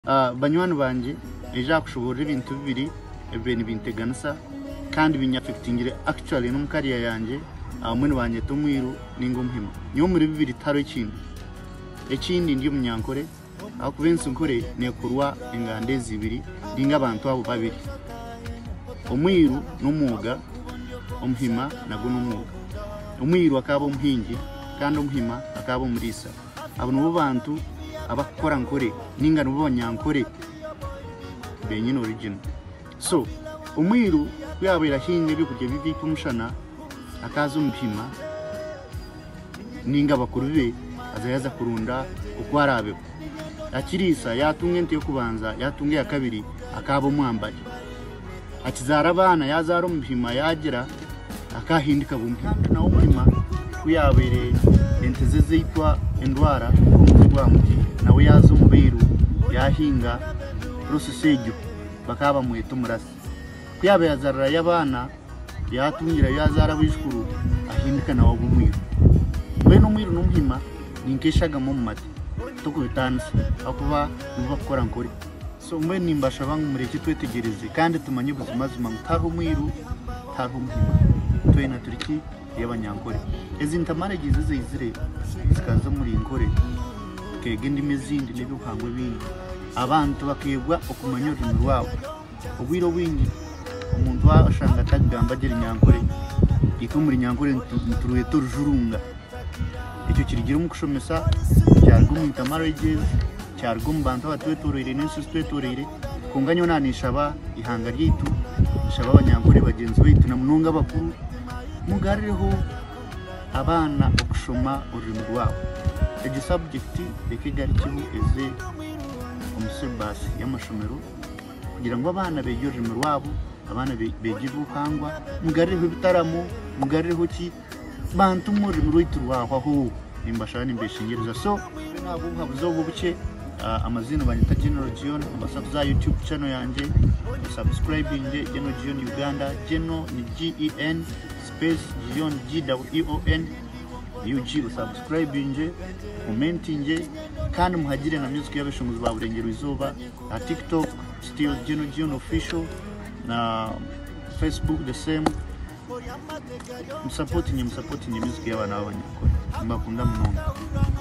Banywani banje eja kushobora ibintu bibiri ebeni binteganisa kandi binyafectingire actually no mukariya yanje mwene banje tumwiru ningo muhima nyo muri bibiri taro ikindi ndi munyankore akubensi nkore nekurwa ingande zibiri dinga abantu abo babiri omwiru n'umuga omuhima nago n'umuga omwiru akaba omuhingi kandi omuhima akaba omurisa abo no bantu abakora nkore ninga no banyankore benyine original so omwiru yabera hinge byo kujya bivi kumushana akaza omuhima ninga bakuru be azayaza kurunda ukwarabe akirisa yatunge nte yo kubanza yatunge ya kabiri akaba omwambari akizara abana yazara omuhima yagira akahindika bumpi nawo omuhima kuyabere enteze zeitwa endwara omutwa muti nawe yazo omubeiru yahinga prosesejo bakaba mweto murasi kuyabe yazara yabana yatungira yazara bishukuru ahindika nawo bumwiru beno mwiru n'omuhima ninkeshaga mu mate tukubitanse akuba nubakora nkore so mwe nimbasha bangu mureke twetegereze kandi tumanye ubuzima zuma mutaro mwiru taro muhima twena turiki y'abanyankore ezintamare gize zizire zikaza muri nkore kege ndimi zindi n'ibihangwe bindi abantu bakegwa okumanya ururimi rwabo ubwiro wingi umuntu washanga atagamba agira inyankore ikumuri nyankore nturuye turujurunga icyo kirigira mu kushomesa cyarwo mu ntamare gize cyarwo mu bantu batwetorere n'insu twetorere kunganyo nanishaba ihanga ryitu shaba abanyankore bagenzi bitu na mununga bakuru mugarireho abana okushoma ururimi rwabo ege subject ekigari kibu eze omusebasi y'amashomero kugira ngo abana begere ururimi rwabo abana begire ubuhangwa mugarireho ibitaramo mugarireho ki bantu mu rurimi rwitu rwaho aho nimbashana nimbeshingereza so nabo habuzo bubuke amazina banyita General Gion abasafu za YouTube channel yanje subscribing General Gion Uganda General ni GEN space Gion GWEON UG subscribing commenting kandi muhagire na music y'abashumuzi ba burengero izuba na TikTok still General Gion official na Facebook the same supporting music y'abana b'abanyakore mbakunda mnono